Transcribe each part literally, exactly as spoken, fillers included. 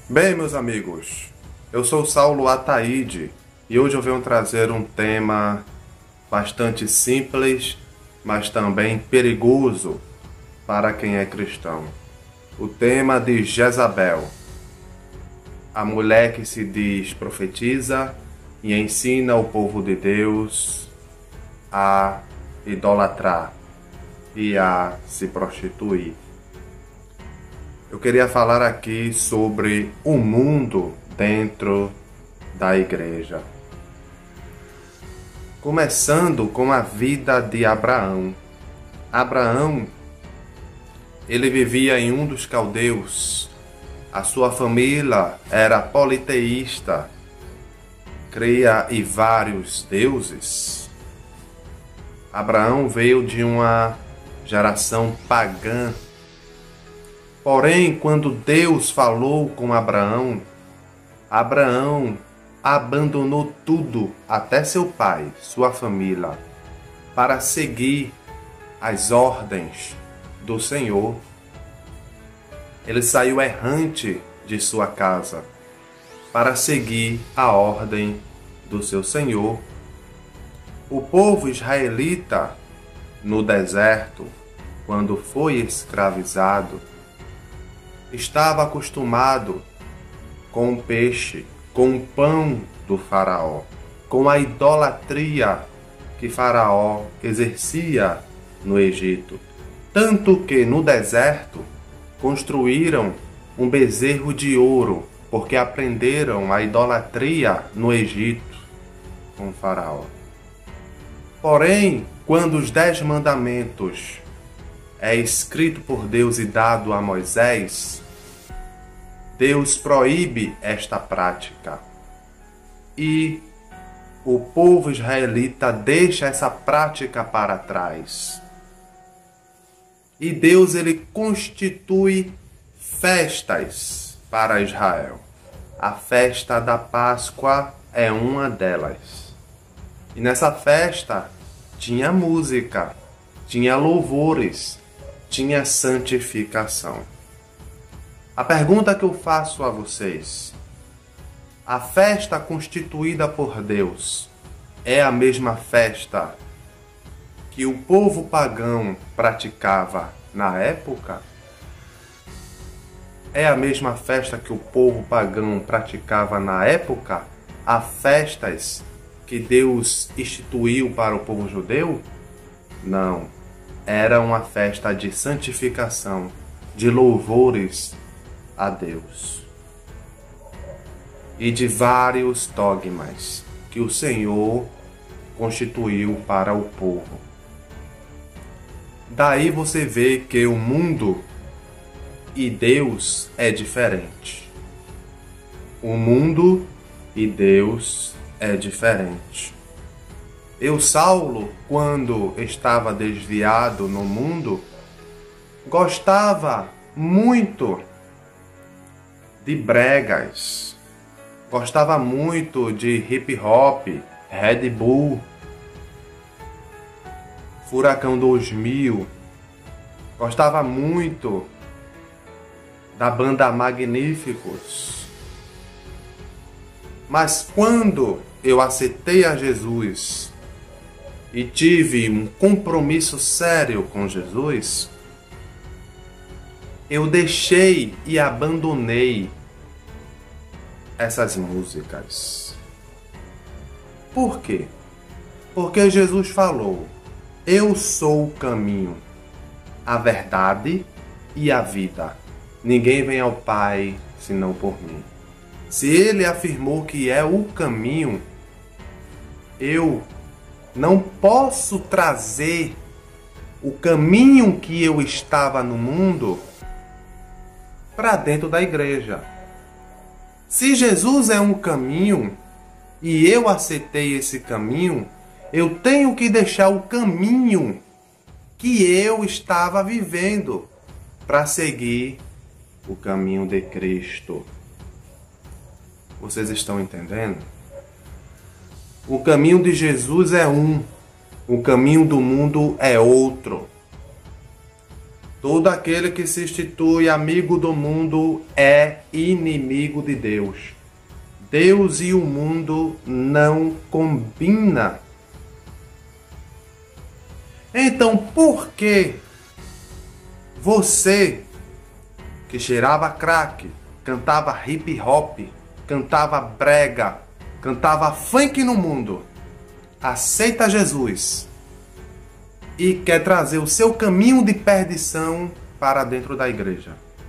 Bem, meus amigos, eu sou Saulo Ataíde e hoje eu venho trazer um tema bastante simples, mas também perigoso para quem é cristão. O tema de Jezabel, a mulher que se diz profetiza e ensina o povo de Deus a idolatrar e a se prostituir. Eu queria falar aqui sobre o mundo dentro da igreja. Começando com a vida de Abraão. Abraão, ele vivia em um dos caldeus. A sua família era politeísta, cria em vários deuses. Abraão veio de uma geração pagã. Porém, quando Deus falou com Abraão, Abraão abandonou tudo, até seu pai, sua família, para seguir as ordens do Senhor. Ele saiu errante de sua casa para seguir a ordem do seu Senhor. O povo israelita, no deserto, quando foi escravizado, estava acostumado com o peixe, com o pão do faraó, com a idolatria que faraó exercia no Egito. Tanto que no deserto construíram um bezerro de ouro, porque aprenderam a idolatria no Egito com o faraó. Porém, quando os dez mandamentos é escrito por Deus e dado a Moisés, Deus proíbe esta prática. E o povo israelita deixa essa prática para trás. E Deus ele constitui festas para Israel. A festa da Páscoa é uma delas. E nessa festa tinha música, tinha louvores, tinha santificação. A pergunta que eu faço a vocês: a festa constituída por Deus é a mesma festa que o povo pagão praticava na época? É a mesma festa que o povo pagão praticava na época? Há festas que Deus instituiu para o povo judeu? Não. Era uma festa de santificação, de louvores a Deus e de vários dogmas que o Senhor constituiu para o povo. Daí você vê que o mundo e Deus é diferente. O mundo e Deus é diferente. Eu, Saulo, quando estava desviado no mundo, gostava muito de bregas, gostava muito de hip hop, Red Bull, Furacão dois mil, gostava muito da banda Magníficos. Mas quando eu aceitei a Jesus e tive um compromisso sério com Jesus, eu deixei e abandonei essas músicas. Por quê? Porque Jesus falou: eu sou o caminho, a verdade e a vida. Ninguém vem ao Pai senão por mim. Se ele afirmou que é o caminho, eu não posso trazer o caminho que eu estava no mundo para dentro da igreja. Se Jesus é um caminho e eu aceitei esse caminho, eu tenho que deixar o caminho que eu estava vivendo para seguir o caminho de Cristo. Vocês estão entendendo? O caminho de Jesus é um, o caminho do mundo é outro. Todo aquele que se institui amigo do mundo é inimigo de Deus. Deus e o mundo não combinam. Então, por que você, que cheirava crack, cantava hip hop, cantava brega, cantava funk no mundo, aceita Jesus e quer trazer o seu caminho de perdição para dentro da igreja?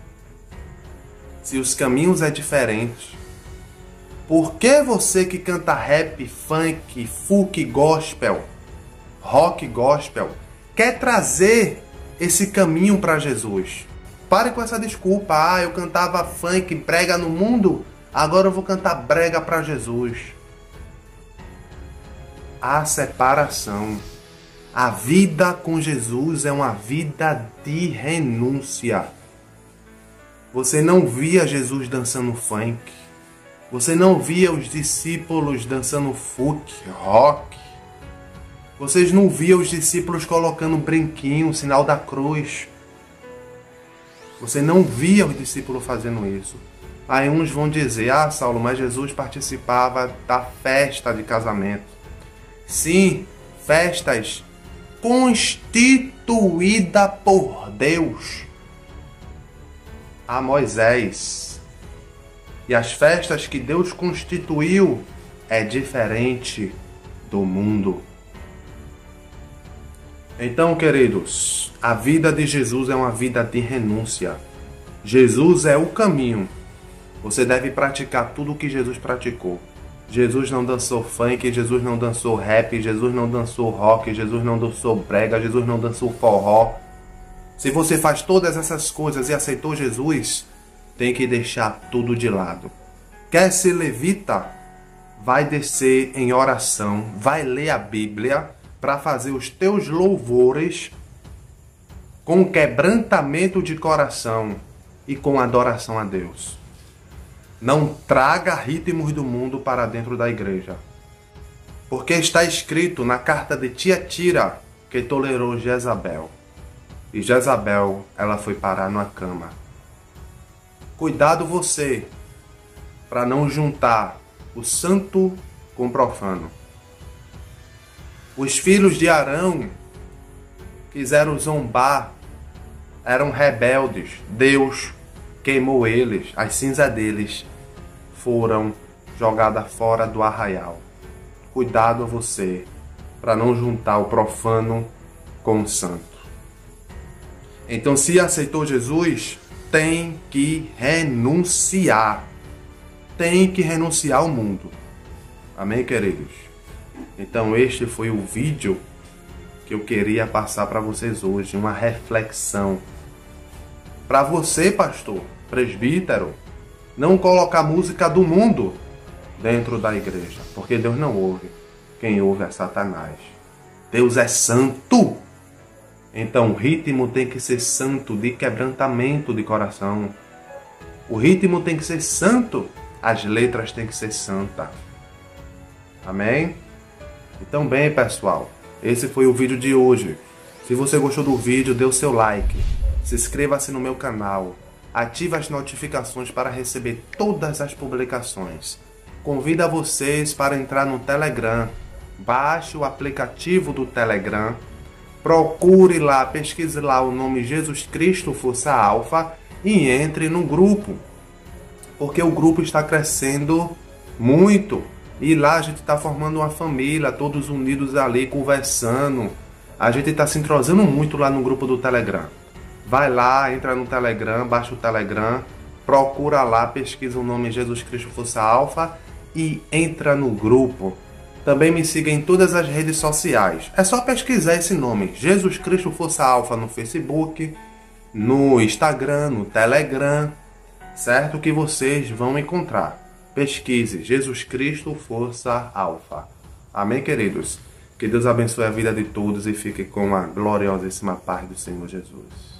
Se os caminhos é diferente, por que você que canta rap, funk, folk gospel, rock gospel, quer trazer esse caminho para Jesus? Pare com essa desculpa. Ah, eu cantava funk, brega no mundo, agora eu vou cantar brega para Jesus. Há separação. A vida com Jesus é uma vida de renúncia. Você não via Jesus dançando funk. Você não via os discípulos dançando folk, rock. Vocês não viam os discípulos colocando brinquinho, sinal da cruz. Você não via os discípulos fazendo isso. Aí uns vão dizer: ah, Saulo, mas Jesus participava da festa de casamento. Sim, festas constituída por Deus a Moisés. E as festas que Deus constituiu é diferente do mundo. Então, queridos, a vida de Jesus é uma vida de renúncia. Jesus é o caminho. Você deve praticar tudo o que Jesus praticou. Jesus não dançou funk, Jesus não dançou rap, Jesus não dançou rock, Jesus não dançou brega, Jesus não dançou forró. Se você faz todas essas coisas e aceitou Jesus, tem que deixar tudo de lado. Quer ser levita? Vai descer em oração, vai ler a Bíblia para fazer os teus louvores com quebrantamento de coração e com adoração a Deus. Não traga ritmos do mundo para dentro da igreja. Porque está escrito na carta de Tiatira que tolerou Jezabel. E Jezabel, ela foi parar numa cama. Cuidado você, para não juntar o santo com o profano. Os filhos de Arão quiseram zombar, eram rebeldes. Deus queimou eles, as cinzas deles foram jogadas fora do arraial. Cuidado você, para não juntar o profano com o santo. Então, se aceitou Jesus, tem que renunciar. Tem que renunciar ao mundo. Amém, queridos? Então, este foi o vídeo que eu queria passar para vocês hoje, uma reflexão. Para você, pastor, presbítero, não colocar música do mundo dentro da igreja, porque Deus não ouve. Quem ouve é Satanás. Deus é santo. Então o ritmo tem que ser santo, de quebrantamento de coração. O ritmo tem que ser santo, as letras têm que ser santas. Amém? Então bem, pessoal, esse foi o vídeo de hoje. Se você gostou do vídeo, dê o seu like. Se inscreva-se no meu canal. Ative as notificações para receber todas as publicações. Convido a vocês para entrar no Telegram. Baixe o aplicativo do Telegram. Procure lá, pesquise lá o nome Jesus Cristo Força Alfa e entre no grupo. Porque o grupo está crescendo muito. E lá a gente está formando uma família, todos unidos ali, conversando. A gente está se entrosando muito lá no grupo do Telegram. Vai lá, entra no Telegram, baixa o Telegram, procura lá, pesquisa o nome Jesus Cristo Força Alfa e entra no grupo. Também me siga em todas as redes sociais. É só pesquisar esse nome, Jesus Cristo Força Alfa, no Facebook, no Instagram, no Telegram, certo? Que vocês vão encontrar. Pesquise Jesus Cristo Força Alfa. Amém, queridos? Que Deus abençoe a vida de todos e fique com a gloriosíssima paz do Senhor Jesus.